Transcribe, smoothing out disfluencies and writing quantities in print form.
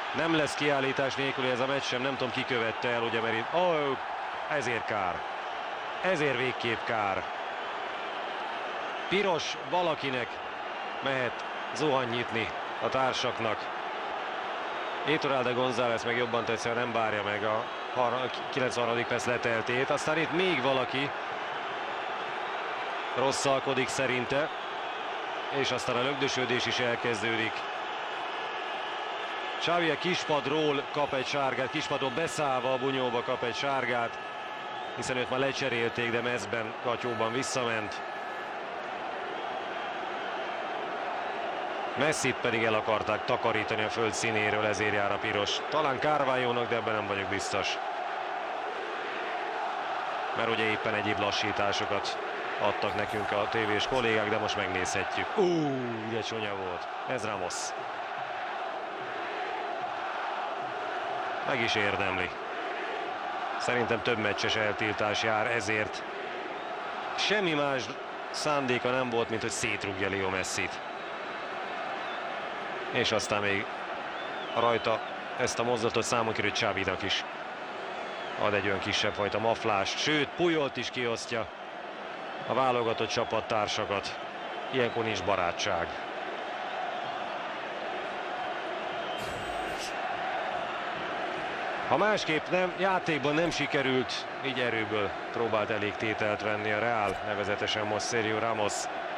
Nem lesz kiállítás nélkül ez a meccs sem, nem tudom ki követte el, ugye, mert itt... ezért kár. Ezért végképp kár. Piros valakinek mehet zuhany nyitni a társaknak. Étoralde González meg jobban tetszik, nem várja meg a 93. perc leteltét. Aztán itt még valaki rosszalkodik szerinte, és aztán a lögdösödés is elkezdődik. Xavi a kispadról kap egy sárgát, kispadról beszállva a bunyóba kap egy sárgát, hiszen őt már lecserélték, de mezben, katyóban visszament. Messit pedig el akarták takarítani a föld színéről, ezért jár a piros. Talán Carvalho-nak, de ebben nem vagyok biztos. Mert ugye éppen egyéb lassításokat adtak nekünk a tévés kollégák, de most megnézhetjük. Ugye csúnya volt. Ez Ramos. Meg is érdemli. Szerintem több meccses eltiltás jár, ezért semmi más szándéka nem volt, mint hogy szétrúgja Leo Messit. És aztán még rajta ezt a mozdulatot számon került Xavinak is ad egy olyan kisebb fajta maflást, sőt Pujolt is kiosztja a válogatott csapattársakat. Ilyenkor nincs barátság. Ha másképp nem, játékban nem sikerült, így erőből próbált elég tételt venni a Real, nevezetesen most Sergio Ramos.